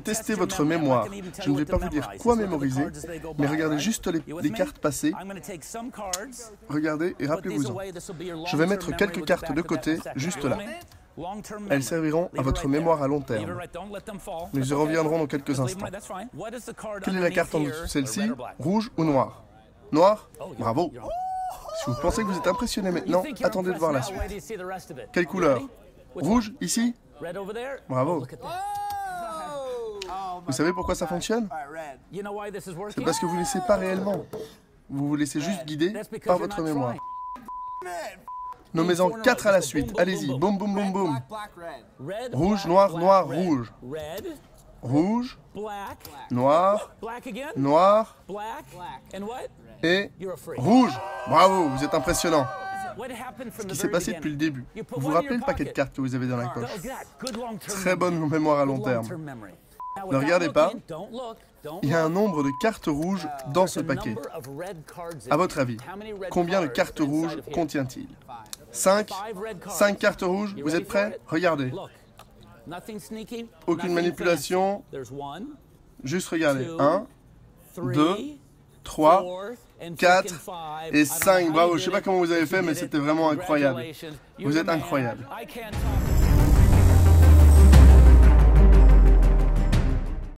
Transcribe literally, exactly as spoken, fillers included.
tester votre mémoire. Je ne vais pas vous dire quoi mémoriser, mais regardez juste les, les cartes passées. Regardez et rappelez-vous-en. Je vais mettre quelques cartes de côté, juste là. Elles serviront à votre mémoire à long terme. Nous y reviendrons dans quelques instants. Quelle est la carte en dessous? Celle-ci, rouge ou noire? Noir? Bravo! Si vous pensez que vous êtes impressionné maintenant, attendez de voir la suite. Quelle couleur? Rouge, ici? Bravo! Vous savez pourquoi ça fonctionne? C'est parce que vous ne laissez pas réellement. Vous vous laissez juste guider par votre mémoire. Nommez-en quatre à la suite. Allez-y, boum, boum, boum, boum. Rouge, noir, noir, rouge. Rouge, noir, noir et rouge. Bravo, vous êtes impressionnant. Ce qui s'est passé depuis le début. Vous vous rappelez le paquet de cartes que vous avez dans la poche? Très bonne mémoire à long terme. Ne regardez pas. Il y a un nombre de cartes rouges dans ce paquet. À votre avis, combien de cartes rouges contient-il? Cinq? Cinq cartes rouges? Vous êtes prêts? Regardez. Aucune manipulation. Juste regardez. Un, deux, trois, quatre et cinq. Bravo, je ne sais pas comment vous avez fait, mais c'était vraiment incroyable. Vous êtes incroyable.